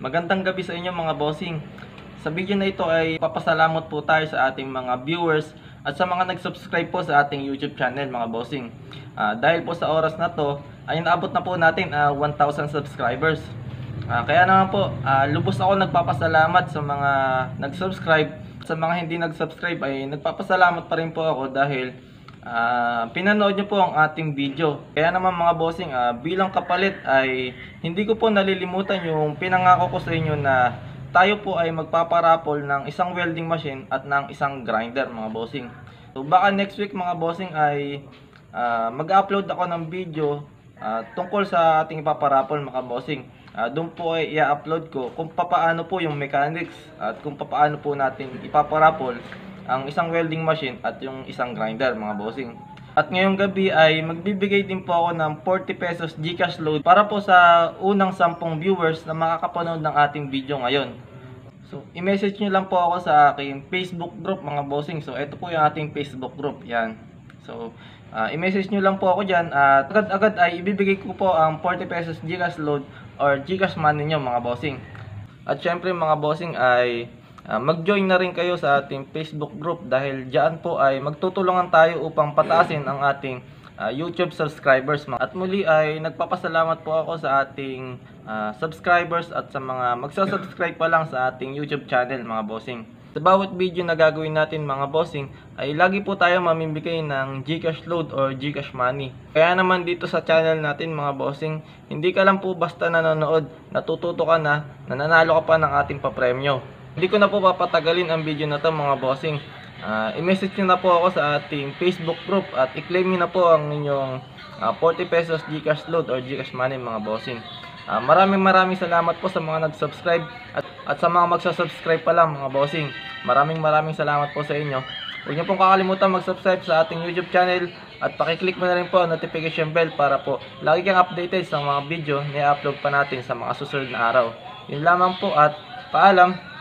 Magandang gabi sa inyo mga bossing. Sa video na ito ay papasalamat po tayo sa ating mga viewers at sa mga nag-subscribe po sa ating YouTube channel mga bossing. Dahil po sa oras na to ay naabot na po natin 1,000 subscribers. Kaya naman po lubos ako nagpapasalamat sa mga nag-subscribe. Sa mga hindi nag-subscribe ay nagpapasalamat pa rin po ako dahil pinanood nyo po ang ating video. Kaya naman mga bossing, bilang kapalit ay hindi ko po nalilimutan yung pinangako ko sa inyo na tayo po ay magpaparapol ng isang welding machine at ng isang grinder mga bossing. So baka next week mga bossing ay mag-upload ako ng video tungkol sa ating ipaparapol mga bossing. Doon po ay i-upload ko kung papaano po yung mechanics at kung papaano po natin ipaparapol ang isang welding machine at yung isang grinder mga bossing. At ngayong gabi ay magbibigay din po ako ng 40 pesos GCash load para po sa unang 10 viewers na makakapanood ng ating video ngayon. So i-message nyo lang po ako sa aking Facebook group mga bossing. So ito po yung ating Facebook group, yan. So i-message nyo lang po ako dyan at agad-agad ay ibibigay ko po ang 40 pesos GCash load or GCash money nyo mga bossing. At syempre mga bossing ay mag-join na rin kayo sa ating Facebook group dahil diyan po ay magtutulungan tayo upang pataasin ang ating YouTube subscribers. At muli ay nagpapasalamat po ako sa ating subscribers at sa mga magsa-subscribe pa lang sa ating YouTube channel mga bossing. Sa bawat video na gagawin natin mga bossing ay lagi po tayo mamimigay ng GCash load or GCash money. Kaya naman dito sa channel natin mga bossing, hindi ka lang po basta nanonood, natututo ka na, nananalo ka pa ng ating papremyo. Hindi ko na po papatagalin ang video na to mga bossing. I-message nyo na po ako sa ating Facebook group at i-claim nyo na po ang inyong 40 pesos GCash load or GCash money mga bossing. Maraming salamat po sa mga nag-subscribe at sa mga magsasubscribe pa lang mga bossing. Maraming salamat po sa inyo. Huwag nyo pong kakalimutan mag-subscribe sa ating YouTube channel at pakiclick mo na rin po ang notification bell para po lagi kang updated sa mga video na i-upload pa natin sa mga susunod na araw. Yun lamang po at paalam!